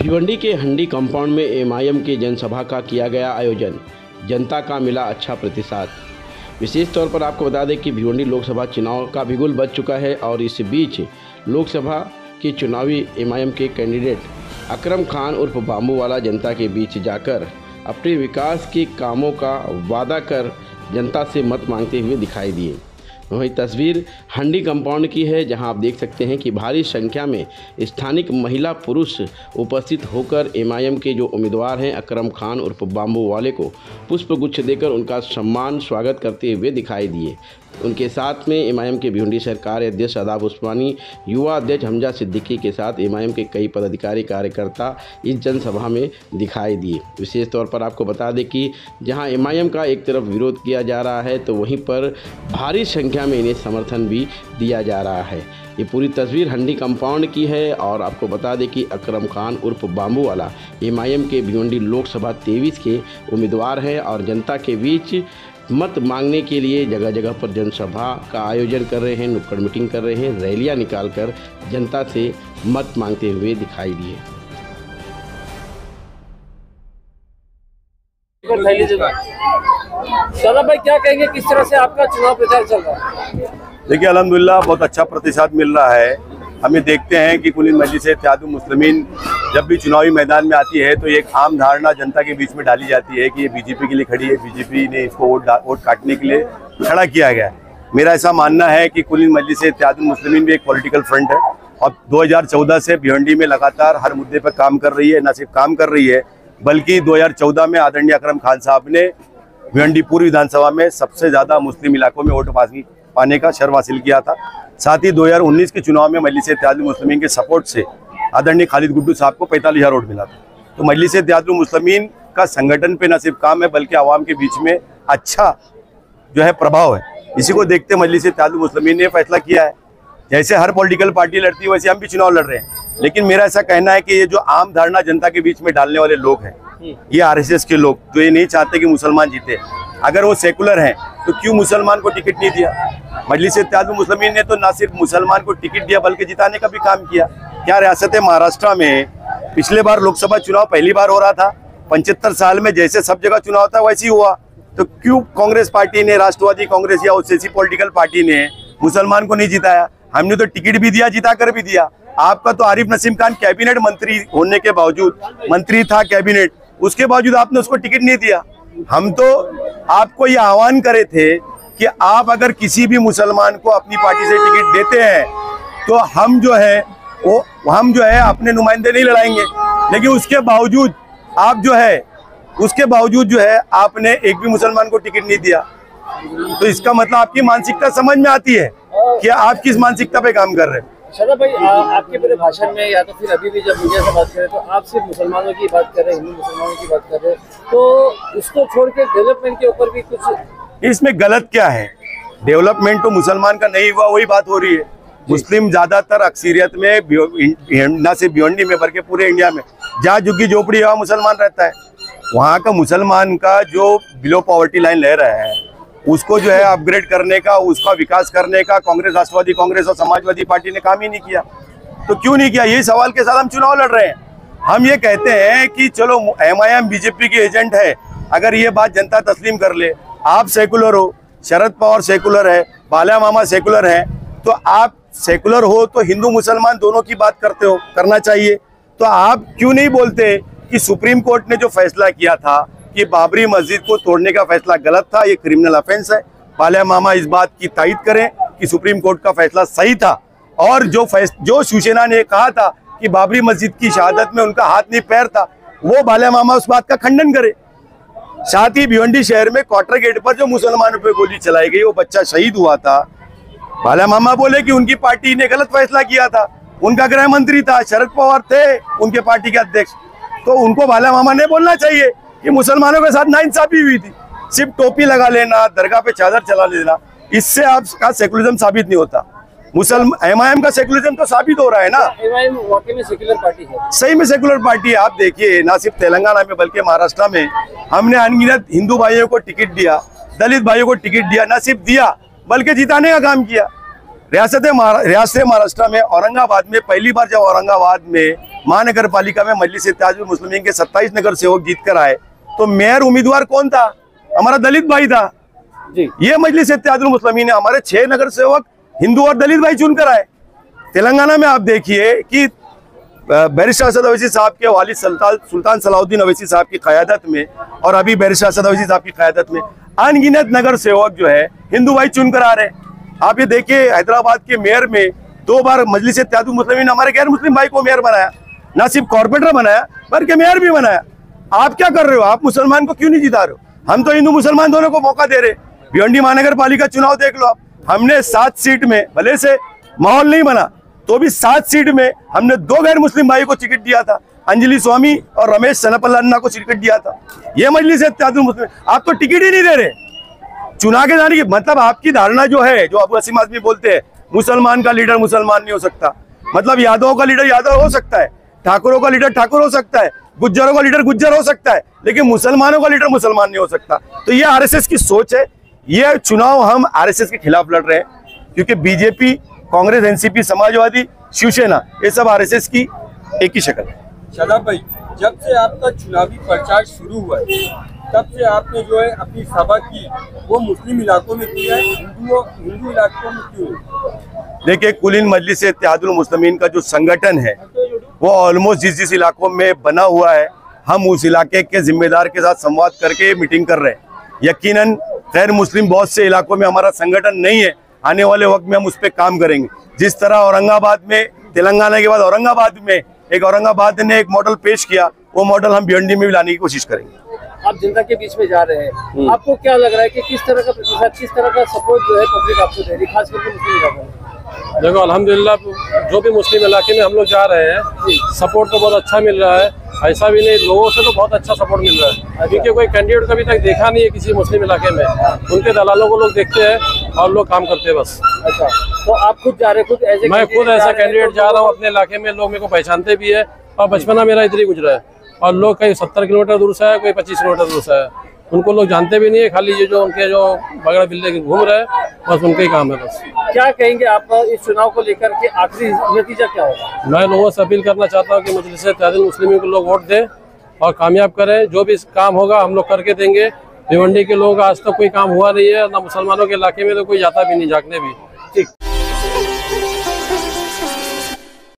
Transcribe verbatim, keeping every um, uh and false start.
भिवंडी के हंडी कंपाउंड में एमआईएम की जनसभा का किया गया आयोजन। जनता का मिला अच्छा प्रतिसाद। विशेष तौर पर आपको बता दें कि भिवंडी लोकसभा चुनाव का बिगुल बज चुका है और इस बीच लोकसभा के चुनावी एमआईएम के कैंडिडेट अकरम खान उर्फ बाम्बू वाला जनता के बीच जाकर अपने विकास के कामों का वादा कर जनता से मत मांगते हुए दिखाई दिए। वही तस्वीर हंडी कंपाउंड की है, जहां आप देख सकते हैं कि भारी संख्या में स्थानिक महिला पुरुष उपस्थित होकर एमआईएम के जो उम्मीदवार हैं अकरम खान उर्फ बाम्बू वाले को पुष्पगुच्छ देकर उनका सम्मान स्वागत करते हुए दिखाई दिए। उनके साथ में एमआईएम के भिवंडी शहर कार्य अध्यक्ष आदाब उस्मानी, युवा अध्यक्ष हमजा सिद्दीकी के साथ एमआईएम के कई पदाधिकारी कार्यकर्ता इस जनसभा में दिखाई दिए। विशेष तौर पर आपको बता दें कि जहां एमआईएम का एक तरफ विरोध किया जा रहा है तो वहीं पर भारी संख्या में इन्हें समर्थन भी दिया जा रहा है। ये पूरी तस्वीर हंडी कंपाउंड की है और आपको बता दें कि अकरम खान उर्फ बाम्बू वाला एमआईएम के भिवंडी लोकसभा तेईस के उम्मीदवार हैं और जनता के बीच मत मांगने के लिए जगह जगह पर जनसभा का आयोजन कर रहे हैं, नुक्कड़ मीटिंग कर रहे हैं, रैलियां निकालकर जनता से मत मांगते हुए दिखाई दिए। शादाब भाई क्या कहेंगे, किस तरह से आपका चुनाव प्रचार चल रहा है? देखिए अल्हम्दुलिल्लाह बहुत अच्छा प्रतिसाद मिल रहा है। हमें देखते हैं कि कुल मजलिस इत्तेहादुल मुस्लिमीन जब भी चुनावी मैदान में आती है तो एक आम धारणा जनता के बीच में डाली जाती है कि ये बीजेपी के लिए खड़ी है, बीजेपी ने इसको वोट वोट काटने के लिए खड़ा किया गया है। मेरा ऐसा मानना है कि कुल मजलिस इत्तेहादुल मुस्लिमीन भी एक पॉलिटिकल फ्रंट है और दो हज़ार चौदह से भिवंडी में लगातार हर मुद्दे पर काम कर रही है। न सिर्फ काम कर रही है बल्कि दो हज़ार चौदह में आदरणीय अकरम खान साहब ने भिवंडी पूर्व विधानसभा में सबसे ज़्यादा मुस्लिम इलाकों में वोट पाने का शर्फ हासिल किया था। साथ ही दो हज़ार उन्नीस के चुनाव में मजलिस इत्तेहादुल मुस्लिमीन के सपोर्ट से आदरणीय खालिद गुड्डू साहब को पैंतालीस हज़ार वोट मिला था। तो मजलिस इत्तेहादुल मुस्लिमीन का संगठन पे न सिर्फ काम है बल्कि आवाम के बीच में अच्छा जो है प्रभाव है। इसी को देखते मजलिस इत्तेहादुल मुस्लिमीन ने फैसला किया है, जैसे हर पॉलिटिकल पार्टी लड़ती है वैसे हम भी चुनाव लड़ रहे हैं। लेकिन मेरा ऐसा कहना है कि ये जो आम धारणा जनता के बीच में डालने वाले लोग हैं, ये आरएसएस के लोग जो ये नहीं चाहते कि मुसलमान जीते, अगर वो सेकुलर हैं तो क्यों मुसलमान को टिकट नहीं दिया? मजलिस इत्तेहादुल मुस्लिमीन ने तो ना सिर्फ मुसलमान को टिकट दिया बल्कि जिताने का भी काम किया। क्या रियासत महाराष्ट्र में पिछले बार लोकसभा चुनाव पहली बार हो रहा था, पचहत्तर साल में जैसे सब जगह चुनाव होता है वैसे ही हुआ, तो क्यों कांग्रेस पार्टी ने, राष्ट्रवादी कांग्रेस या जैसी पॉलिटिकल पार्टी ने मुसलमान को नहीं जिताया? हमने तो टिकट भी दिया, जिता कर भी दिया। आपका तो आरिफ नसीम खान कैबिनेट मंत्री होने के बावजूद, मंत्री था कैबिनेट, उसके बावजूद आपने उसको टिकट नहीं दिया। हम तो आपको ये आह्वान करे थे कि आप अगर किसी भी मुसलमान को अपनी पार्टी से टिकट देते हैं तो हम जो है वो हम जो है अपने नुमाइंदे नहीं लड़ाएंगे, लेकिन उसके बावजूद आप जो है उसके बावजूद जो है आपने एक भी मुसलमान को टिकट नहीं दिया। तो इसका मतलब आपकी मानसिकता समझ में आती है कि आप किस मानसिकता पे काम कर रहे हैं। शादाब भाई, आपके पूरे भाषण में या तो फिर अभी भी जब मीडिया से बात करें तो आप सिर्फ मुसलमानों की बात कर रहे हैं, हिंदू मुसलमानों की बात कर रहे हैं, तो उसको छोड़ के डेवलपमेंट के ऊपर भी कुछ इसमें गलत क्या है? डेवलपमेंट तो मुसलमान का नहीं हुआ वही बात हो रही है। मुस्लिम ज्यादातर अक्सरियत में न सिर्फ भिवंडी में बल्कि पूरे इंडिया में जहाँ झुग्गी झोपड़ी वहाँ मुसलमान रहता है। वहाँ का मुसलमान का जो बिलो पॉवर्टी लाइन ले रहा है उसको जो है अपग्रेड करने का, उसका विकास करने का कांग्रेस, राष्ट्रवादी कांग्रेस और समाजवादी पार्टी ने काम ही नहीं किया। तो क्यों नहीं किया? यही सवाल के साथ हम चुनाव लड़ रहे हैं। हम ये कहते हैं कि चलो एमआईएम बीजेपी की एजेंट है, अगर ये बात जनता तस्लीम कर ले, आप सेकुलर हो, शरद पवार सेकुलर है, बाला मामा सेकुलर है, तो आप सेकुलर हो तो हिंदू मुसलमान दोनों की बात करते हो, करना चाहिए। तो आप क्यों नहीं बोलते कि सुप्रीम कोर्ट ने जो फैसला किया था कि बाबरी मस्जिद को तोड़ने का फैसला गलत था, ये क्रिमिनल ऑफेंस है, बाला मामा इस बात की तायद करें कि सुप्रीम कोर्ट का फैसला सही था, और जो जो शिवसेना ने कहा था कि बाबरी मस्जिद की शहादत में उनका हाथ नहीं पैर था, वो बाला मामा उस बात का खंडन करे। साथ ही भिवंडी शहर में क्वार्टर गेट पर जो मुसलमानों पे गोली चलाई गई, वो बच्चा शहीद हुआ था, बाला मामा बोले कि उनकी पार्टी ने गलत फैसला किया था, उनका गृह मंत्री था, शरद पवार थे उनके पार्टी के अध्यक्ष, तो उनको बाला मामा ने बोलना चाहिए कि मुसलमानों के साथ नाइंसाफी हुई थी। सिर्फ टोपी लगा लेना, दरगाह पे चादर चला लेना, इससे आपका सेकुलरिज्म साबित नहीं होता। मुसलमान एमआईएम का सेकुलरिज्म तो साबित हो रहा है ना। एमआईएम वाकई में सेकुलर पार्टी है, सही में सेकुलर पार्टी है। आप देखिए ना सिर्फ तेलंगाना में बल्कि महाराष्ट्र में हमने अनगिनत हिंदू भाइयों को टिकट दिया, दलित भाइयों को टिकट दिया, न सिर्फ दिया बल्कि जिताने का काम किया। रियासत रियासत महाराष्ट्र में औरंगाबाद में पहली बार जब औरंगाबाद में महानगर पालिका में मजलिस इत्तेहादुल मुस्लिमीन के सत्ताईस नगर सेवक जीत कर आए, तो मेयर उम्मीदवार कौन था? हमारा दलित भाई था जी। ये मजलिस इत्तेहादुल मुस्लिमीन ने हमारे छह नगर सेवक हिंदू और दलित भाई चुनकर आए। तेलंगाना में आप देखिए कि बैरिस्टर असद अवैसी साहब के वालिद सुल्तान सुल्तान सलाउद्दीन अवैसी साहब की क़यादत में और अभी बैरिस्टर असद अवैसी साहब की क़यादत में अनगिनत नगर सेवक जो है हिंदू भाई चुनकर आ रहे हैं। आप ये देखिए हैदराबाद के मेयर में दो बार मजलिस इत्तेहादुल मुस्लिमीन हमारे गैर मुस्लिम भाई को मेयर बनाया, ना सिर्फ कॉर्पोरेटर बनाया बल्कि मेयर भी बनाया। आप क्या कर रहे हो? आप मुसलमान को क्यों नहीं जिता रहे हो? हम तो हिंदू मुसलमान दोनों को मौका दे रहे। भिवंडी महानगर पालिका चुनाव देख लो आप, हमने सात सीट में भले से माहौल नहीं बना तो भी सात सीट में हमने दो गैर मुस्लिम भाई को टिकट दिया था, अंजलि स्वामी और रमेश सनपल्ला को टिकट दिया था। ये मजलिस इत्तेहादुल मुस्लिमीन, आप तो टिकट ही नहीं दे रहे। चुना के जाने की मतलब आपकी धारणा जो है, जो अबू वसीम आजमी बोलते हैं मुसलमान का लीडर मुसलमान नहीं हो सकता, मतलब यादवों का लीडर यादव हो सकता है, ठाकुरों का लीडर ठाकुर हो सकता है, गुज्जरों का लीडर गुज्जर हो सकता है, लेकिन मुसलमानों का लीडर मुसलमान नहीं हो सकता। तो ये आरएसएस की सोच है। ये चुनाव हम आरएसएस के खिलाफ लड़ रहे हैं, क्योंकि बीजेपी, कांग्रेस, एनसीपी, समाजवादी, शिवसेना, ये सब आरएसएस की एक ही शक्ल है। शादाब भाई, जब से आपका चुनावी प्रचार शुरू हुआ है तब से आपने जो है अपनी सभा की वो मुस्लिम इलाकों में की है, हिंदू हिंदू इलाकों में क्यों? देखिए, कुलीन मजलिस इत्तेहादुल मुस्लिमीन का जो संगठन है वो ऑलमोस्ट जिस जिस इलाकों में बना हुआ है, हम उस इलाके के जिम्मेदार के साथ संवाद करके मीटिंग कर रहे हैं। यकीनन गैर मुस्लिम बहुत से इलाकों में हमारा संगठन नहीं है, आने वाले वक्त में हम उस पर काम करेंगे। जिस तरह औरंगाबाद में, तेलंगाना के बाद औरंगाबाद में एक औरंगाबाद ने एक मॉडल पेश किया, वो मॉडल हम भिवंडी में भी लाने की कोशिश करेंगे। आप जनता के बीच में जा रहे हैं, आपको क्या लग रहा है कि किस तरह का प्रतिसाद, किस तरह का सपोर्ट जो है पब्लिक आपको दे रही है, खास करके मुस्लिम इलाकों में? देखो, अल्हम्दुलिल्लाह जो भी मुस्लिम इलाके में हम लोग जा रहे हैं सपोर्ट तो बहुत अच्छा मिल रहा है। ऐसा भी नहीं, लोगों से तो बहुत अच्छा सपोर्ट मिल रहा है, क्योंकि कोई कैंडिडेट कभी तक देखा नहीं है किसी मुस्लिम इलाके में। उनके दलालों को लोग देखते हैं और लोग काम करते हैं बस। अच्छा, तो आप खुद जा रहे हैं? खुद ऐसे मैं खुद ऐसा कैंडिडेट जा रहा हूँ अपने इलाके में, लोग मेरे को पहचानते भी है और बचपना मेरा इधर ही गुजरा है। और लोग कहीं सत्तर किलोमीटर दूर से है, कोई पच्चीस किलोमीटर दूर से है, उनको लोग जानते भी नहीं है। खाली ये जो उनके जो बगड़ा बिल्ले घूम रहे हैं बस उनका ही काम है बस। क्या कहेंगे आप इस चुनाव को लेकर के आखिरी नतीजा क्या होगा? मैं लोगों से अपील करना चाहता हूँ कि मजलिस इत्तेहादुल मुस्लिमीन को लोग वोट दें और कामयाब करें। जो भी काम होगा हम लोग करके देंगे। भिवंडी के लोगों का आज तक कोई काम हुआ नहीं है, ना मुसलमानों के इलाके में तो कोई जाता भी नहीं झाँकने भी। ठीक।